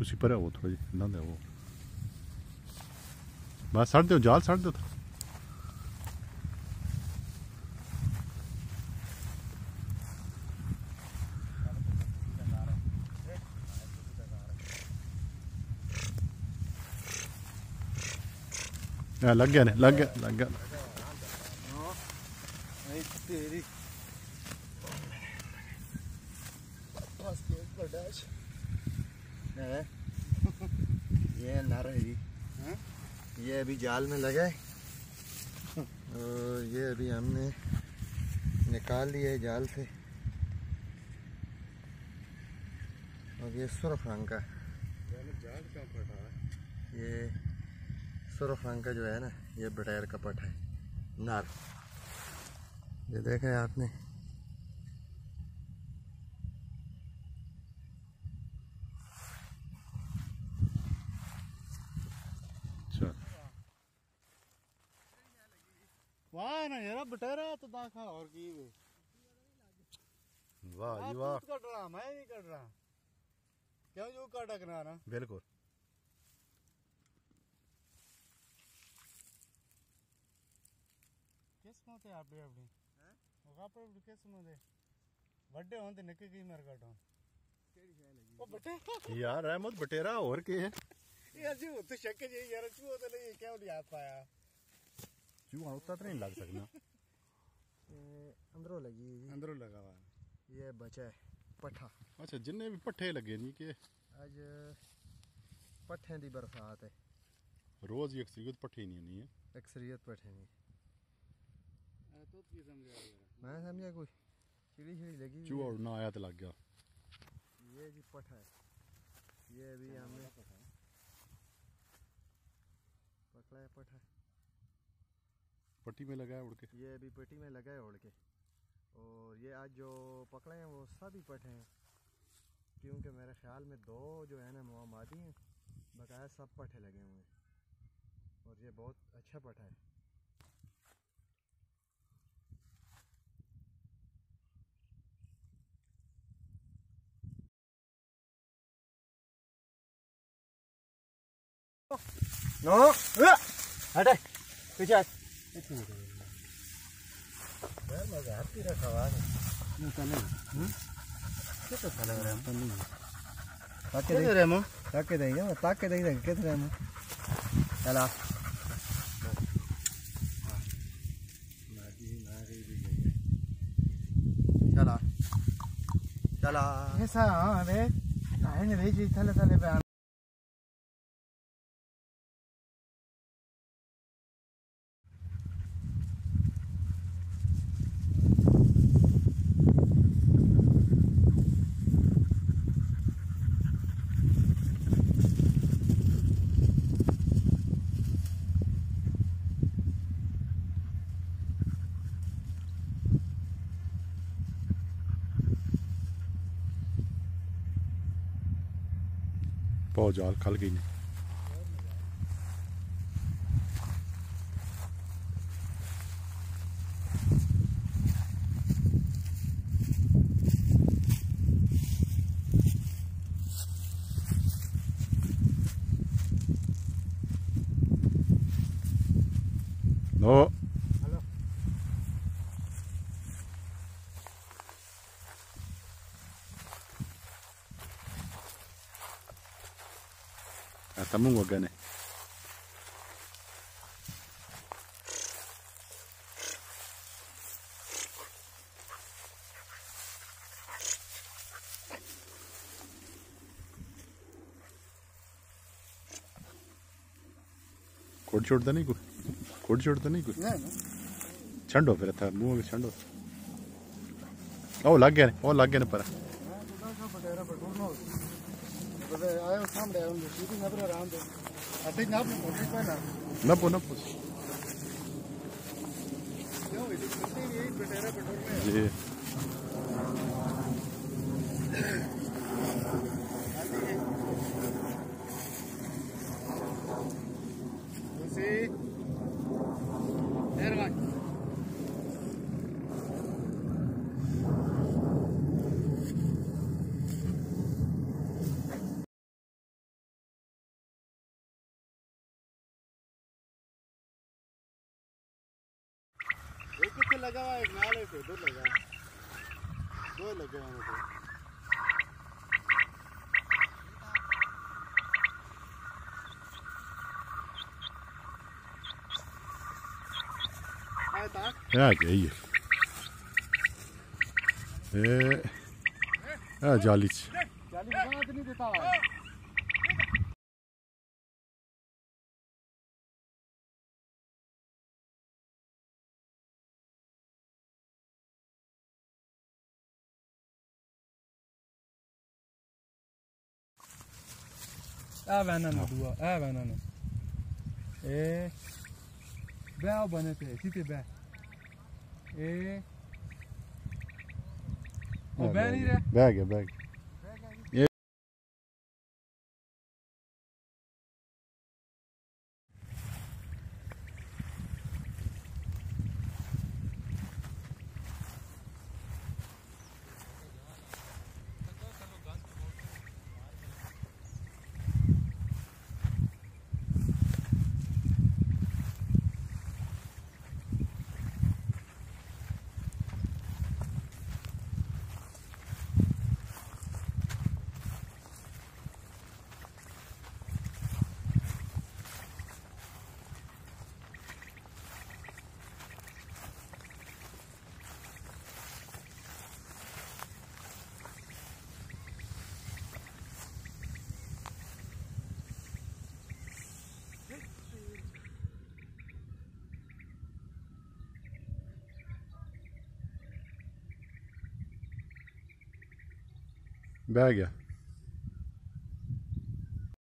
तुसी परे हो थोड़ी ना दे वो बस सड़ दो जाल सड़ दो लग गया लग गया लग गया ये नर है जी, ये अभी जाल में लगा है और ये अभी हमने निकाल लिया है जाल से। और ये सुर्ख रंग का जाल क्यों फटा है? ये सुर्ख रंग का जो है ना, ये बटेर का पट है नर। ये देखा है आपने? वाह ना यार बटेरा तो दाखा और की वे वाह जी वाह कट रहा, मैं नहीं कट रहा क्यों जो काटा करा ना बिल्कुल किस्मत है आप अपनी आप किस्मत है बड़े हों तो निके की मर काटो ओ बटे यार रहमत बटेरा और के है यार जी वो तो शक है यार चूहा तो नहीं क्या नहीं आ पाया चूहा उतना तो नहीं लग सकना अंदरों लगी है जी, अंदरों लगा हुआ ये बचा है पट्ठा। अच्छा जिन्ने भी पट्ठे लगे नहीं के आज पट्ठे की बरसात है, रोज ही अक्सरियत पट्ठे नहीं होनी है अक्सरियत पट्ठे नहीं। तो की समझा मैं समझा कोई चिड़ी छिड़ी लगी चूहा उड़ना आया तो लग गया। ये जी पट्ठा है, ये अभी हमने पकड़ा है पट्ठा, पट्टी में लगा है उड़ के। ये अभी पट्टी में लगा है उड़ के। और ये आज जो पकड़े हैं वो सभी पट्ठे हैं, क्योंकि मेरे ख्याल में दो जो है ना मादी हैं, बकाया सब पट्ठे लगे हुए हैं और ये बहुत अच्छा पट्ठा है। नो हटे पीछे यार मजा आती रखा हुआ है चले कितना चले रहे हम तो नहीं ताके दे रहे हम ताके देंगे कितने हम चला चला चला ऐसा अरे आएंगे नहीं जी थले थले पे बहुत जाल खल गई नहीं नो Kamu wagane. कोड छोड़ता नहीं कोई कोड छोड़ता नहीं कोई छंडो फिर था मुंह में छंडो ओ लग गया ने पर आयो सामने आयो सीधी नजर आराम दे अति नाप में कोशिश करना नपो क्यों ये कितनी यही बटेरा पेट्रोल में जी मेहरबानी। लगा हुआ एक नाले पे उधर लगा, दो लगे हैं मुझे। Ja, gay. जाली बात नहीं देता दुआ ए बे बने थे सीधे बे ए वो बे नहीं रहा बैग है बैग बैग है